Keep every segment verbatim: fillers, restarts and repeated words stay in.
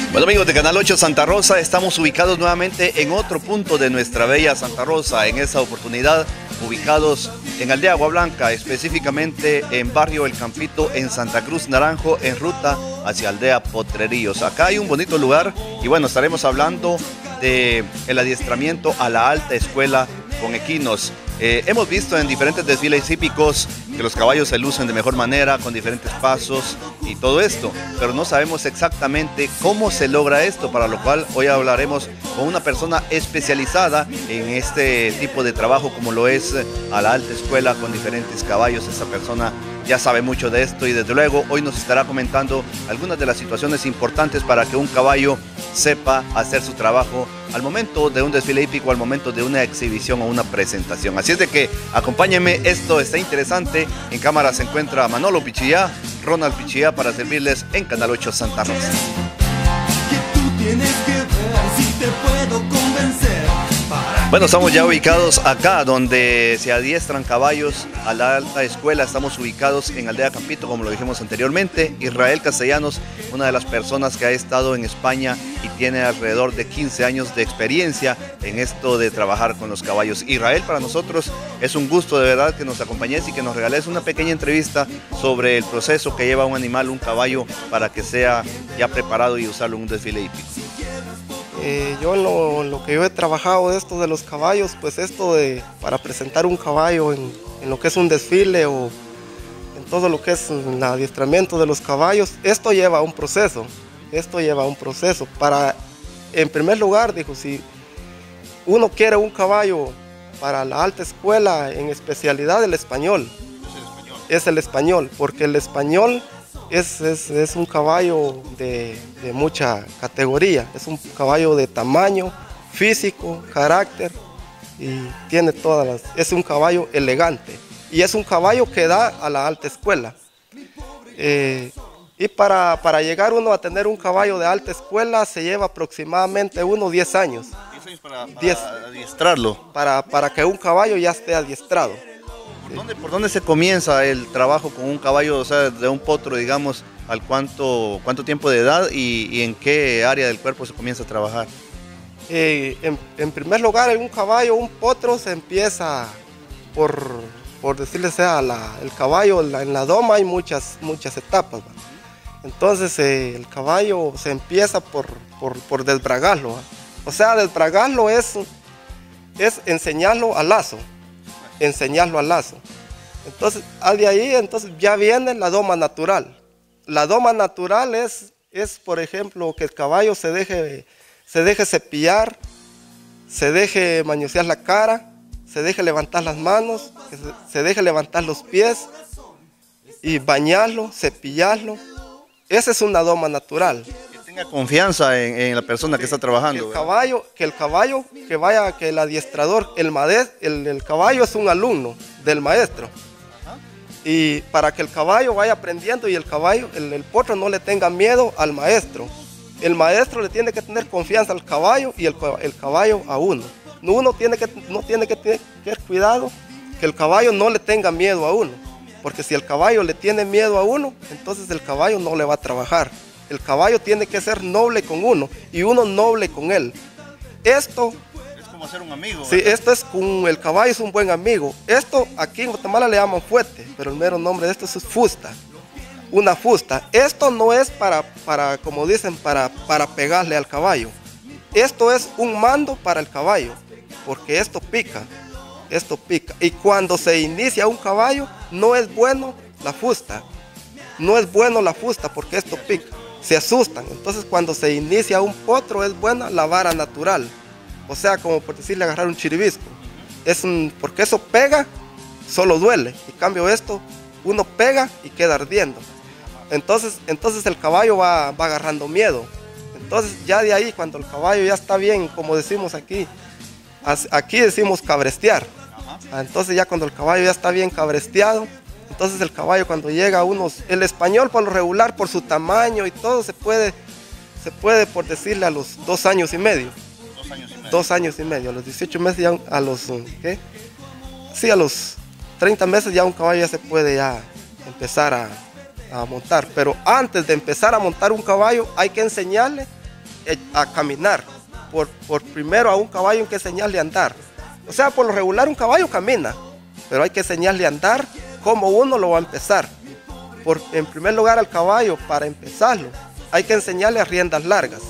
Bueno, amigos de Canal ocho Santa Rosa, estamos ubicados nuevamente en otro punto de nuestra bella Santa Rosa. En esta oportunidad, ubicados en Aldea Agua Blanca, específicamente en Barrio El Campito, en Santa Cruz Naranjo, en ruta hacia Aldea Potrerillos. Acá hay un bonito lugar y bueno, estaremos hablando del adiestramiento a la alta escuela con equinos. Eh, hemos visto en diferentes desfiles hípicos que los caballos se lucen de mejor manera, con diferentes pasos y todo esto, pero no sabemos exactamente cómo se logra esto, para lo cual hoy hablaremos con una persona especializada en este tipo de trabajo, como lo es a la alta escuela con diferentes caballos. Esta persona ya sabe mucho de esto y desde luego hoy nos estará comentando algunas de las situaciones importantes para que un caballo sepa hacer su trabajo al momento de un desfile hípico, al momento de una exhibición o una presentación. Así es de que acompáñenme, esto está interesante. En cámara se encuentra Manolo Pichillá, Ronald Pichillá, para servirles en Canal ocho Santa Rosa. Bueno, estamos ya ubicados acá donde se adiestran caballos a la alta escuela. Estamos ubicados en Aldea Campito, como lo dijimos anteriormente. Israel Castellanos, una de las personas que ha estado en España y tiene alrededor de quince años de experiencia en esto de trabajar con los caballos. Israel, para nosotros es un gusto de verdad que nos acompañes y que nos regales una pequeña entrevista sobre el proceso que lleva un animal, un caballo, para que sea ya preparado y usarlo en un desfile hípico. Eh, yo en lo, lo que yo he trabajado de esto de los caballos, pues esto de para presentar un caballo en, en lo que es un desfile o en todo lo que es el adiestramiento de los caballos, esto lleva un proceso, esto lleva un proceso. Para, en primer lugar, dijo, si uno quiere un caballo para la alta escuela, en especialidad el español, Es el español, es el español, porque el español Es, es, es un caballo de, de mucha categoría, es un caballo de tamaño, físico, carácter y tiene todas las... Es un caballo elegante y es un caballo que da a la alta escuela. Eh, y para, para llegar uno a tener un caballo de alta escuela se lleva aproximadamente uno diez años. diez años para, para diez, adiestrarlo. Para, para que un caballo ya esté adiestrado. ¿Por dónde, ¿Por dónde se comienza el trabajo con un caballo, o sea, de un potro, digamos, al cuánto, cuánto tiempo de edad y, y en qué área del cuerpo se comienza a trabajar? Eh, en, en primer lugar, en un caballo, un potro se empieza por, por decirle sea, la, el caballo la, en la doma hay muchas, muchas etapas, ¿va? Entonces eh, el caballo se empieza por, por, por desbragarlo, ¿va? O sea, desbragarlo es, es enseñarlo al lazo. enseñarlo al lazo. Entonces, de ahí entonces ya viene la doma natural. La doma natural es, es por ejemplo, que el caballo se deje, se deje cepillar, se deje mañosear la cara, se deje levantar las manos, que se, se deje levantar los pies y bañarlo, cepillarlo. Esa es una doma natural. Que tenga confianza en, en la persona que está trabajando. Que el caballo, que el caballo, que vaya, que el adiestrador, el, maestro, el, el caballo es un alumno del maestro. Y para que el caballo vaya aprendiendo y el caballo, el, el potro no le tenga miedo al maestro. El maestro le tiene que tener confianza al caballo y el, el caballo a uno. Uno tiene que, no tiene que tener cuidado que el caballo no le tenga miedo a uno. Porque si el caballo le tiene miedo a uno, entonces el caballo no le va a trabajar. El caballo tiene que ser noble con uno y uno noble con él. Esto es como ser un amigo. Sí, ¿verdad? esto es con el caballo, es un buen amigo. Esto aquí en Guatemala le llaman fuete, pero el mero nombre de esto es fusta. Una fusta. Esto no es para, para como dicen, para, para pegarle al caballo. Esto es un mando para el caballo, porque esto pica. Esto pica. Y cuando se inicia un caballo, no es bueno la fusta. No es bueno la fusta porque esto pica. Se asustan. Entonces cuando se inicia un potro es buena la vara natural. O sea, como por decirle agarrar un chiribisco. Es un, porque eso pega, solo duele. En cambio esto, uno pega y queda ardiendo. Entonces, entonces el caballo va, va agarrando miedo. Entonces ya de ahí, cuando el caballo ya está bien, como decimos aquí, aquí decimos cabrestear. Entonces ya cuando el caballo ya está bien cabresteado, entonces el caballo cuando llega a unos, el español por lo regular, por su tamaño y todo, se puede, se puede por decirle a los dos años y medio. Dos años y medio. Dos años y medio, a los dieciocho meses ya, a los, ¿qué? Sí, a los treinta meses ya un caballo ya se puede ya empezar a, a montar. Pero antes de empezar a montar un caballo hay que enseñarle a caminar. Por, por primero a un caballo hay que enseñarle a andar. O sea, por lo regular un caballo camina, pero hay que enseñarle a andar como uno lo va a empezar. Por, en primer lugar al caballo, para empezarlo, hay que enseñarle a riendas largas.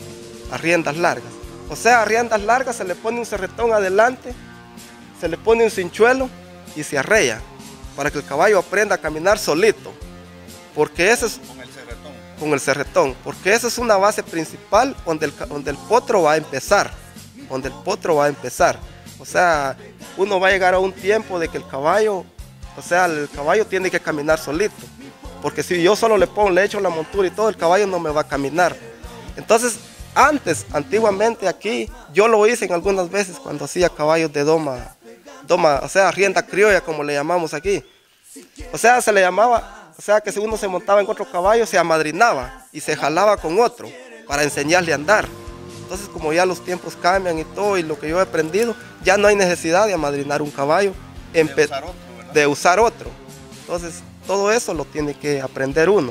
A riendas largas. O sea, a riendas largas se le pone un cerretón adelante, se le pone un cinchuelo y se arrea, para que el caballo aprenda a caminar solito. Porque ese es... Con el cerretón. Con el cerretón. Porque esa es una base principal donde el, donde el potro va a empezar. Donde el potro va a empezar. O sea, uno va a llegar a un tiempo de que el caballo, o sea, el caballo tiene que caminar solito. Porque si yo solo le pongo, le echo la montura y todo, el caballo no me va a caminar. Entonces, antes, antiguamente aquí, yo lo hice en algunas veces cuando hacía caballos de doma, doma, o sea, rienda criolla, como le llamamos aquí. O sea, se le llamaba, o sea, que si uno se montaba en otro caballo, se amadrinaba y se jalaba con otro para enseñarle a andar. Entonces, como ya los tiempos cambian y todo, y lo que yo he aprendido, ya no hay necesidad de amadrinar un caballo, de usar otro, ¿verdad? de usar otro. Entonces, todo eso lo tiene que aprender uno.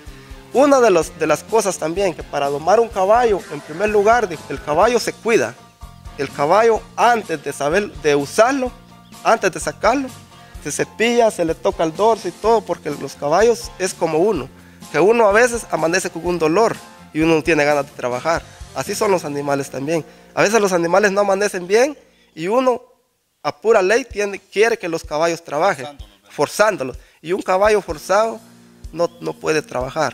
Una de, los, de las cosas también, que para domar un caballo, en primer lugar, el caballo se cuida. El caballo, antes de saber, de usarlo, antes de sacarlo, se cepilla, se le toca el dorso y todo, porque los caballos es como uno, que uno a veces amanece con un dolor y uno no tiene ganas de trabajar. Así son los animales también. A veces los animales no amanecen bien y uno, a pura ley, tiene, quiere que los caballos trabajen, forzándolos, forzándolos. Y un caballo forzado no, no puede trabajar.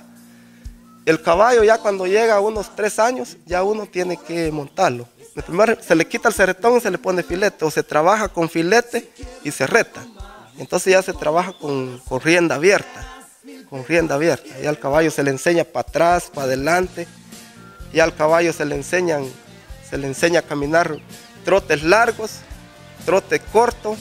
El caballo ya cuando llega a unos tres años, ya uno tiene que montarlo. El primero, se le quita el cerretón y se le pone filete, o se trabaja con filete y se reta. Entonces ya se trabaja con, con rienda abierta, con rienda abierta. Ya al caballo se le enseña para atrás, para adelante. Ya al caballo se le enseñan, se le enseña a caminar trotes largos, trote corto,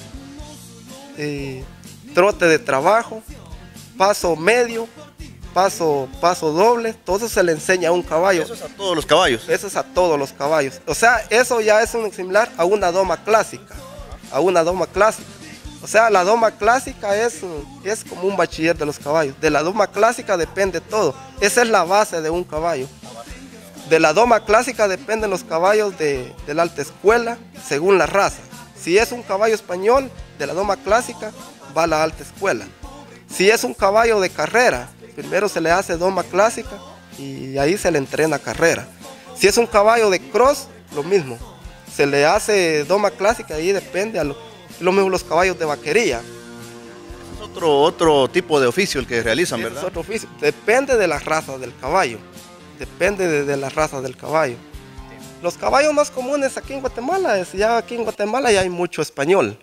eh, trote de trabajo, paso medio, paso, paso doble. Todo eso se le enseña a un caballo. Eso es a todos los caballos. Eso es a todos los caballos. O sea, eso ya es un similar a una doma clásica, a una doma clásica. O sea, la doma clásica es, es como un bachiller de los caballos. De la doma clásica depende todo. Esa es la base de un caballo. De la doma clásica dependen los caballos de, de la alta escuela, según la raza. Si es un caballo español, de la doma clásica, va a la alta escuela. Si es un caballo de carrera, primero se le hace doma clásica y ahí se le entrena carrera. Si es un caballo de cross, lo mismo. Se le hace doma clásica y ahí depende a lo, lo mismo los caballos de vaquería. Es otro, otro tipo de oficio el que realizan, Ese ¿verdad? es otro oficio. Depende de la raza del caballo. Depende de, de la raza del caballo. Los caballos más comunes aquí en Guatemala, es, ya aquí en Guatemala ya hay mucho español,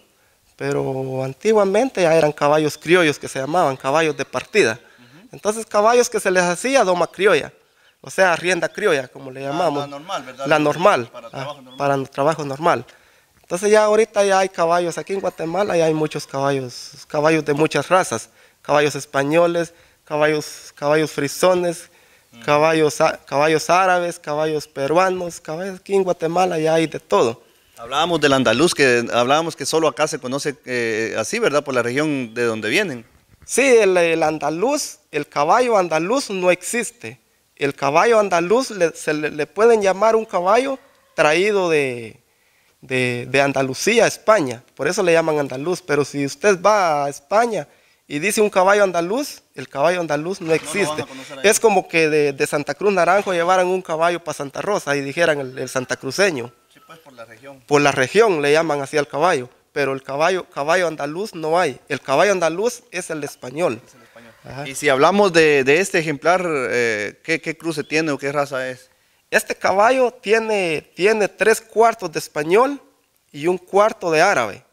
pero antiguamente ya eran caballos criollos que se llamaban caballos de partida. Uh-huh. Entonces caballos que se les hacía doma criolla, o sea, rienda criolla, como le llamamos. Ah, la normal, ¿verdad? La normal, para ah, trabajo normal. Para trabajo normal. Entonces ya ahorita ya hay caballos, aquí en Guatemala ya hay muchos caballos, caballos de muchas razas, caballos españoles, caballos, caballos frisones, Caballos, caballos árabes, caballos peruanos, caballos aquí en Guatemala ya hay de todo. Hablábamos del andaluz, que hablábamos que solo acá se conoce eh, así, ¿verdad? Por la región de donde vienen. Sí, el, el andaluz, el caballo andaluz no existe. El caballo andaluz le, se le, le pueden llamar un caballo traído de, de, de Andalucía, España. Por eso le llaman andaluz. Pero si usted va a España y dice un caballo andaluz, el caballo andaluz no existe. No es como que de, de Santa Cruz Naranjo llevaran un caballo para Santa Rosa y dijeran el, el santacruceño. Sí, pues por la región. Por la región le llaman así al caballo, pero el caballo, caballo andaluz no hay. El caballo andaluz es el español. Es el español. Y si hablamos de, de este ejemplar, eh, ¿qué, ¿qué cruce tiene o qué raza es? Este caballo tiene, tiene tres cuartos de español y un cuarto de árabe.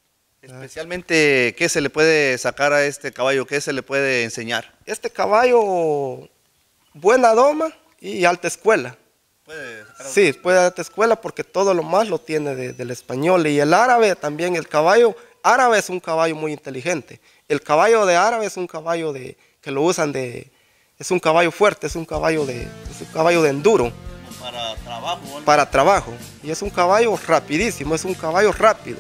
Especialmente, ¿qué se le puede sacar a este caballo? ¿Qué se le puede enseñar? Este caballo, buena doma y alta escuela. ¿Puede sacar Sí, escuela? Puede alta escuela porque todo lo más lo tiene de, del español. Y el árabe también, el caballo árabe es un caballo muy inteligente. El caballo de árabe es un caballo de, que lo usan de, es un caballo fuerte, es un caballo de, es un caballo de enduro. Para trabajo. ¿no? Para trabajo. Y es un caballo rapidísimo, es un caballo rápido.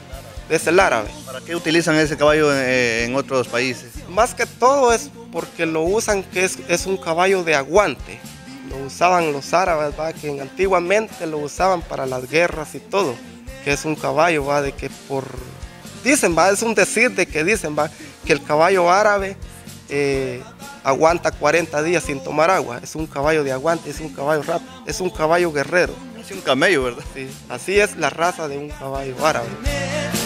Es el árabe. ¿Para qué utilizan ese caballo en, en otros países? Más que todo es porque lo usan que es, es un caballo de aguante. lo usaban los árabes, ¿va? Que antiguamente lo usaban para las guerras y todo, que es un caballo, ¿va? De que por, dicen, ¿va? Es un decir de que dicen, ¿va? Que el caballo árabe eh, aguanta cuarenta días sin tomar agua, es un caballo de aguante, es un caballo rápido, es un caballo guerrero. Es un camello, ¿verdad? Sí, así es la raza de un caballo árabe.